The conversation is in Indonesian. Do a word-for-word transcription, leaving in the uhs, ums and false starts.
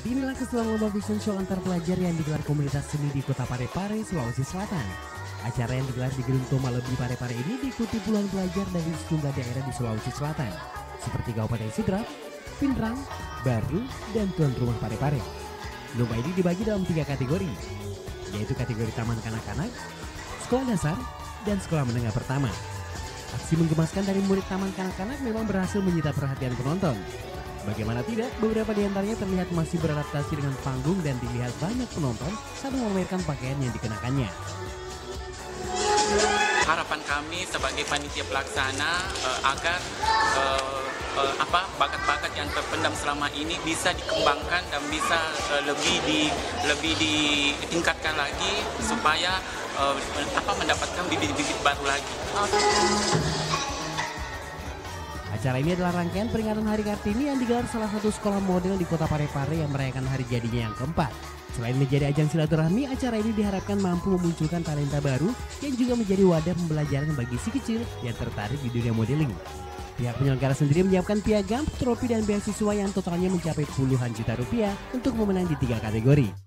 Seperti inilah keseruan lomba fashion show antar pelajar yang digelar komunitas seni di Kota Parepare, Sulawesi Selatan. Acara yang digelar di Gedung Toma Lebih Parepare ini diikuti puluhan pelajar dari sejumlah daerah di Sulawesi Selatan, seperti Kabupaten Sidrap, Pindrang, Baru, dan tuan rumah Parepare. Lomba ini dibagi dalam tiga kategori, yaitu kategori taman kanak-kanak, sekolah dasar, dan sekolah menengah pertama. Aksi menggemaskan dari murid taman kanak-kanak memang berhasil menyita perhatian penonton. Bagaimana tidak, beberapa di antaranya terlihat masih beradaptasi dengan panggung dan dilihat banyak penonton saat memamerkan pakaian yang dikenakannya. Harapan kami sebagai panitia pelaksana uh, agar uh, uh, apa bakat-bakat yang terpendam selama ini bisa dikembangkan dan bisa uh, lebih di lebih ditingkatkan lagi supaya uh, apa mendapatkan bibit-bibit baru lagi. Acara ini adalah rangkaian peringatan Hari Kartini yang digelar salah satu sekolah model di Kota Parepare yang merayakan hari jadinya yang keempat. Selain menjadi ajang silaturahmi, acara ini diharapkan mampu memunculkan talenta baru yang juga menjadi wadah pembelajaran bagi si kecil yang tertarik di dunia modeling. Pihak penyelenggara sendiri menyiapkan piagam, trofi dan beasiswa yang totalnya mencapai puluhan juta rupiah untuk memenang di tiga kategori.